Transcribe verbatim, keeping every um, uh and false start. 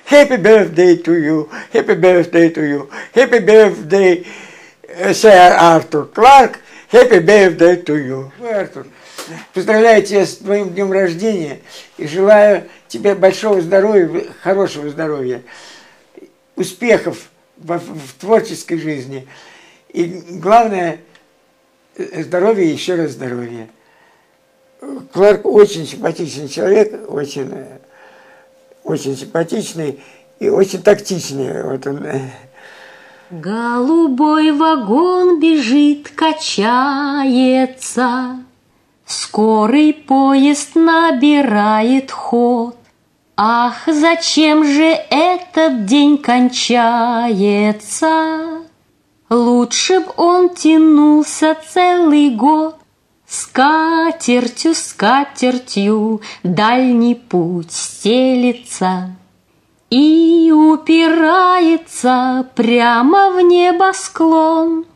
Happy birthday to you, happy birthday to you, happy birthday, сэр Артур Кларк, happy birthday to you. Артур, поздравляю тебя с твоим днем рождения и желаю тебе большого здоровья, хорошего здоровья, успехов в, в творческой жизни. И главное, здоровья и еще раз здоровья. Кларк очень симпатичный человек, очень, очень симпатичный и очень тактичный. Вот он. Голубой вагон бежит, качается, скорый поезд набирает ход. Ах, зачем же этот день кончается? Лучше б он тянулся целый год. Скатертью, скатертью дальний путь стелится и упирается прямо в небосклон.